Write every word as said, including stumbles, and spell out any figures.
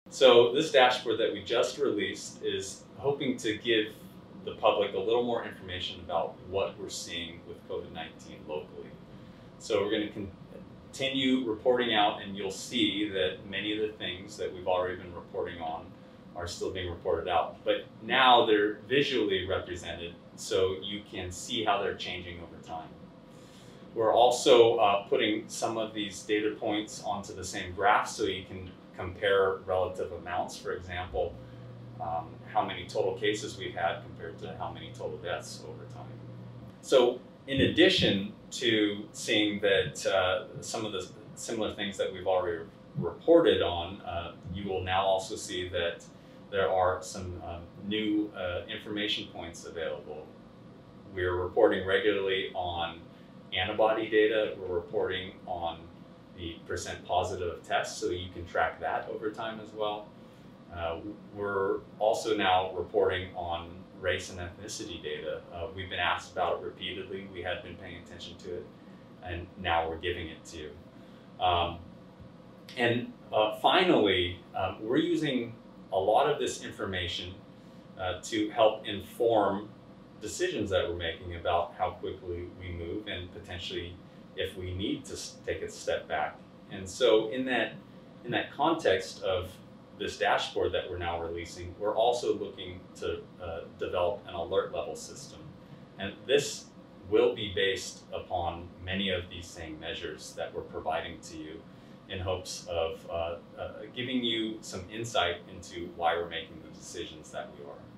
So this dashboard that we just released is hoping to give the public a little more information about what we're seeing with COVID nineteen locally. So we're going to continue reporting out, and you'll see that many of the things that we've already been reporting on are still being reported out. But now they're visually represented, so you can see how they're changing over time. We're also uh, putting some of these data points onto the same graph so you can compare relative amounts. For example, um, how many total cases we've had compared to how many total deaths over time. So in addition to seeing that uh, some of the similar things that we've already reported on, uh, you will now also see that there are some um, new uh, information points available. We're reporting regularly on antibody data. We're reporting on the percent positive of tests, so you can track that over time as well. Uh, we're also now reporting on race and ethnicity data. Uh, we've been asked about it repeatedly. We had been paying attention to it, and now we're giving it to you. Um, and uh, finally, um, we're using a lot of this information uh, to help inform decisions that we're making about how quickly we move, and potentially if we need to take a step back. And so in that, in that context of this dashboard that we're now releasing, we're also looking to uh, develop an alert level system. And this will be based upon many of these same measures that we're providing to you, in hopes of uh, uh, giving you some insight into why we're making the decisions that we are.